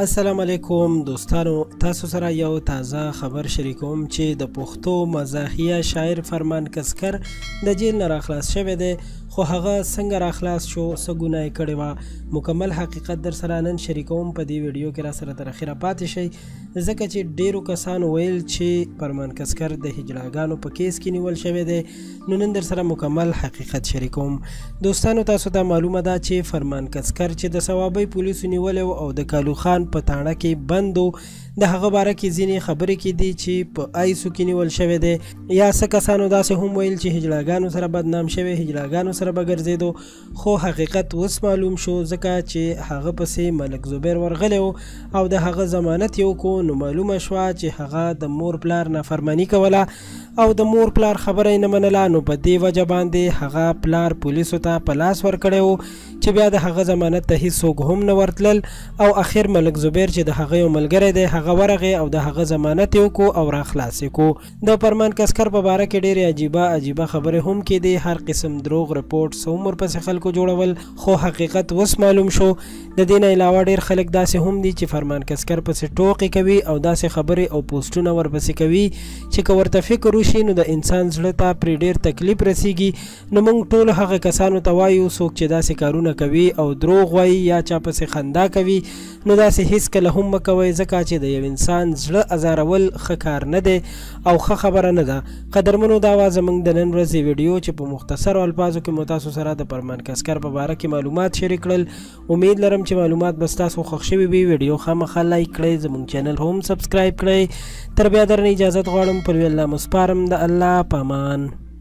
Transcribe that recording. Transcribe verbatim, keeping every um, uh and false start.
السلام علیکم دوستانو، تاسو سره یو تازه خبر شریکوم چې د پښتو مزاحیه شاعر فرمان کسکر د جیل نه راخلاص شوی دی، خو هغه څنګه راخلاص شو، څه ګناه یې کړې وه، مکمل حقیقت در سره نن شریکوم. په دې ویډیو کې را سره تر اخره پاتې شئ، ځکه چې ډیرو کسانو ویل چې فرمان کسکر د هجړاګانو په کیس کې نیول شوی دی. نو نن در سره مکمل حقیقت شریکوم. دوستانو، تاسو ته معلومه ده چې فرمان کسکر چې د صوابۍ پولیسو نیولی او د کالو خان په تاڼه کې بندو، د هغه باره کې ځینې خبرې کې دي چې په آیسو کې نیول شوی دی، یا څه کسانو داسې هم ویل چې هجړاګانو سره بدنام شوی، هجړاګانو سره به ګرځېدو. خو حقیقت اوس معلوم شو، ځکه چې هغه پسې ملک زبیر ورغلی و او د هغه ضمانت یې وکړو. نو معلومه شوه چې هغه د مور پلار نافرماني کوله او د مور پلار خبره یې نه منله. نو په دې وجه باندې هغه پلار پولیسو ته په لاس ورکړی و چې بیا د هغه ضمانت ته هیڅوک هم نه ورتلل، او اخر ملک زبیر چې د هغه یو ملګری دی هغه ورغی او د هغه ضمانت یې وکړو او راخلاص یې کړو. د فرمان کسکر په باره کې ډېرې عجیبه عجیبه خبرې هم کېدې، هر قسم دروغ رپورټس هم ورپسې خلکو جوړول، خو حقیقت اوس معلوم شو. د دې نه علاوه ډېر خلک داسې هم دي چې فرمان کسکر پسې ټوقې کوي او داسې خبرې او پوسټونه ورپسې کوي چې که ورته فکر وشي نو د انسان زړه ته پرې ډېر تکلیف رسیږي. نو موږ ټول هغه کسانو ته وایو څوک چې داسې کارونه کوي او دروغ وایي یا چا پسې خندا کوي، نو داسې هیڅکله هم مه کوئ، ځکه چې د یو انسان زړه ازارول ښه کار نه دی او ښه خبره نه ده. قدرمنو، دا وه زموږ د نن ورځې ویډیو چې په مختصرو الفاظو کې مو تاسو سره د فرمان کسکر په باره کې معلومات شریک کړل. امید لرم چې معلومات به ستاسو خوښ شوي وي. ویډیو خامخا لایک کړئ، زموږ چینل هم سبسکرایب کړئ. تر بیا درنه اجازت غواړم، پر وی الله مو سپارم. د الله په امان.